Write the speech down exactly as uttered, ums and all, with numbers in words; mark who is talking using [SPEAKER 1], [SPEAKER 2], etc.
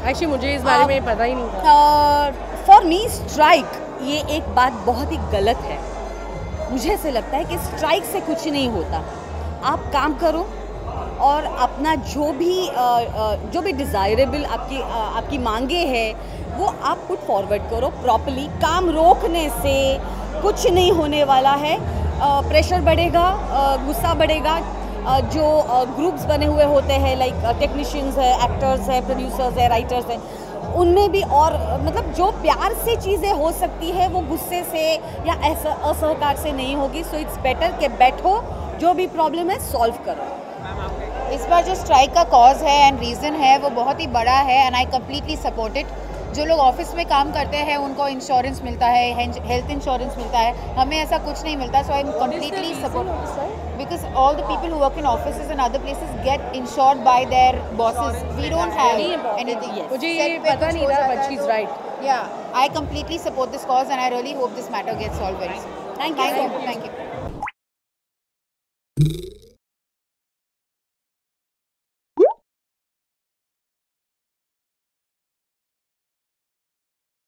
[SPEAKER 1] Actually मुझे इस बारे में पता ही नहीं था।
[SPEAKER 2] फॉर मी स्ट्राइक ये एक बात बहुत ही गलत है। मुझे ऐसे लगता है कि स्ट्राइक से कुछ नहीं होता। आप काम करो और अपना जो भी जो भी डिज़ायरेबल आपकी आपकी मांगे हैं वो आप पुट फॉरवर्ड करो प्रॉपर्ली। काम रोकने से कुछ नहीं होने वाला है। प्रेशर बढ़ेगा, गुस्सा बढ़ेगा। जो ग्रुप्स बने हुए होते हैं लाइक टेक्नीशियंस है, एक्टर्स है, प्रोड्यूसर्स है, राइटर्स हैं, उनमें भी और मतलब जो प्यार से चीज़ें हो सकती है वो गुस्से से या ऐसा असहकार से नहीं होगी। सो इट्स बेटर कि बैठो, जो भी प्रॉब्लम है सॉल्व करो।
[SPEAKER 3] इस बार जो स्ट्राइक का कॉज है एंड रीज़न है वो बहुत ही बड़ा है and I completely support it. जो लोग ऑफिस में काम करते हैं उनको इंश्योरेंस मिलता है, हेल्थ इंश्योरेंस मिलता है, हमें ऐसा कुछ नहीं मिलता। So I am completely support because all the people who work in offices and other places get insured by their bosses. We don't have anything.
[SPEAKER 1] मुझे ये पता नहीं था, but she's right.
[SPEAKER 3] Yeah, I completely support this cause and I really hope this matter gets solved very soon.
[SPEAKER 2] Thank you.
[SPEAKER 3] Thank you.